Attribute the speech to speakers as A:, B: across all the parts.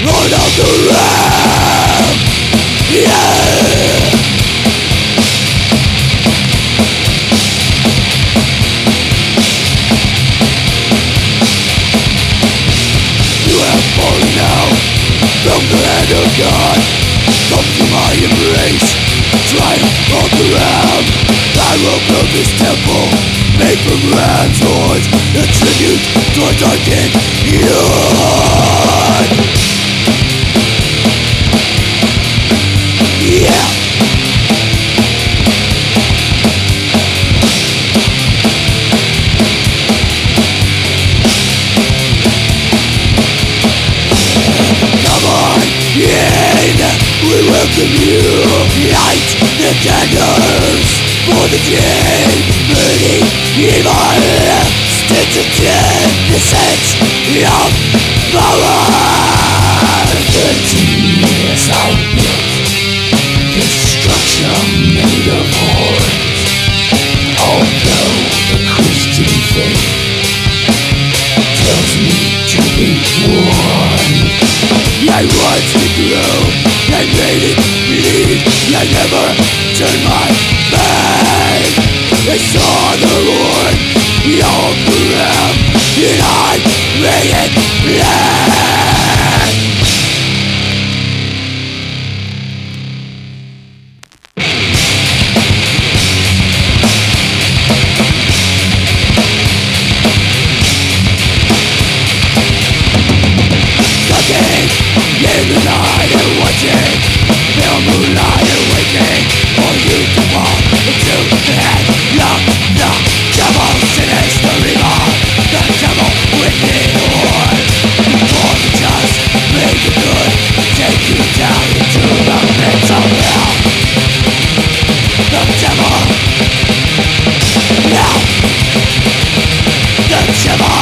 A: Lord of the realm. Yeah. You have fallen now from the hand of God. Come to my embrace, triumph of the realm. I will build this temple, made from ram's horns, a tribute towards our king, Yod. Yeah. Come on in, we welcome you. Light the candles for the Dreams-Begotten evil. Sticks of death, the sense of power. 13 years I built this structure made of horns. Although the Christian faith tells me to be one, I watched it grow, I made it bleed, I never turned my back. I saw the Lord, behold the realm, and I made it black. Looking in the night and watching, pale moonlight awakening, for you to fall into the head of the devil, sinister evil, the devil with the horn. For the just make it good, take you down into the pits of hell. The devil, now, the devil.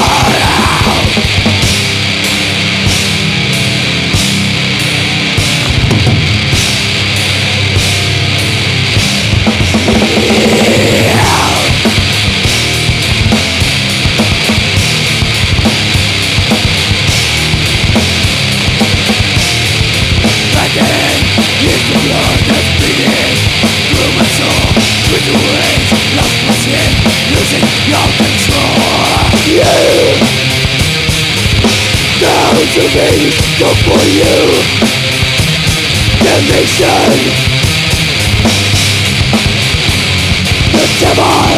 A: To me, come for you, damnation, the devil.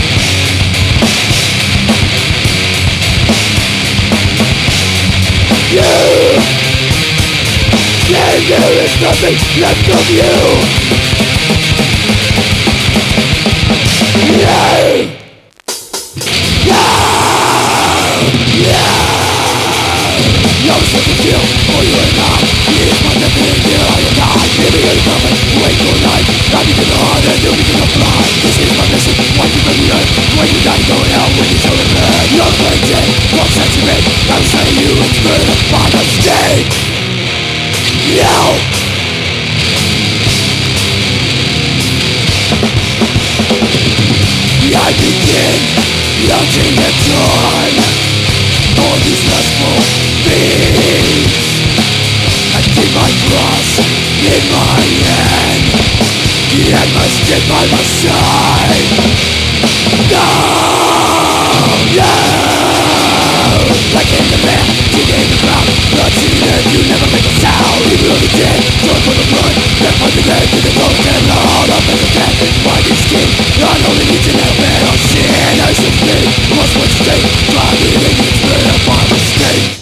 A: You, and there is nothing left of you. No, no, no. No sense of guilt, for you are not. He is my definite deal, I am God. Living in the perfect, wake your life. I begin the heart and you begin the fly. This is my mission, wipe you from the earth. When you die, go out with each other burn. You're crazy, what sense you make? I'm saying you, it's murder by mistake. No! I begin, launching the dawn. All these lustful beings, I keep my cross in my hand, and my stick by my side. No, no. Like in the man, you gave the crowd, blood cheated, you never make a sound. Even though you did, joy for the blood, death for the dead, to the ghost and Lord of the death. Why this king, not only needs an element of sin, I should be, what's what state, driving in the spirit by mistake.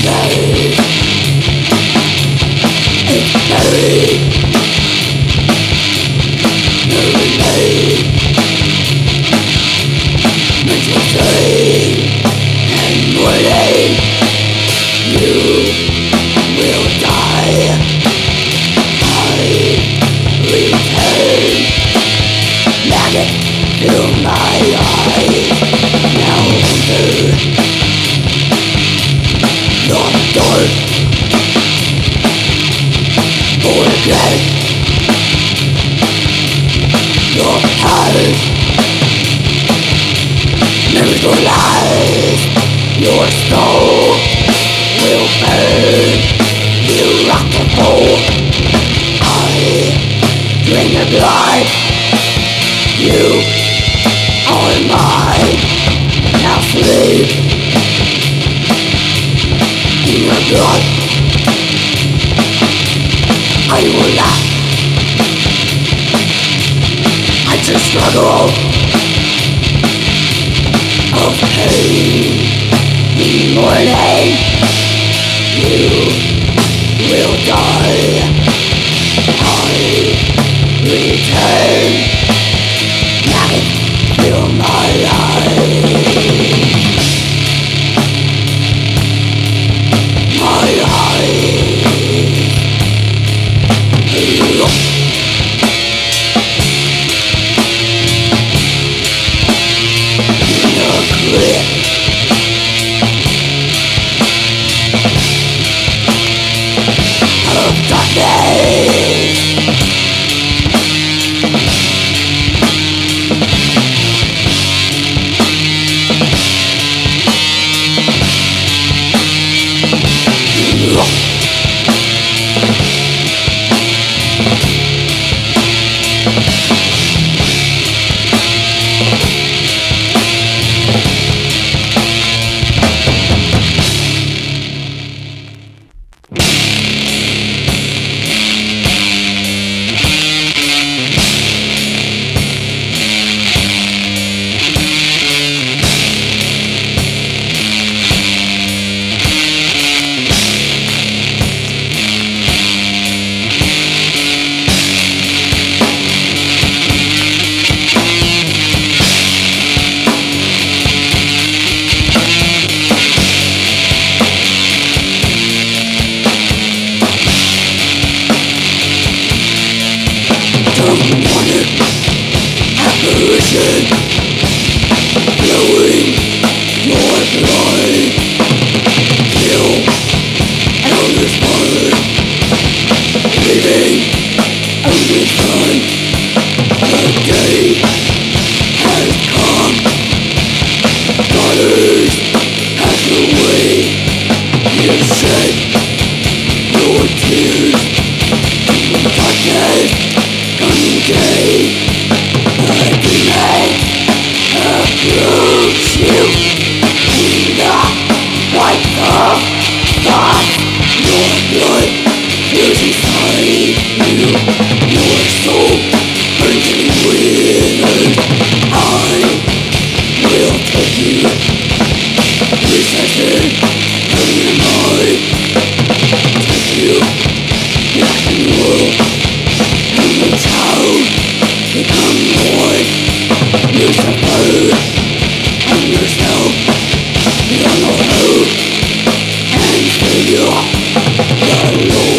A: The Lord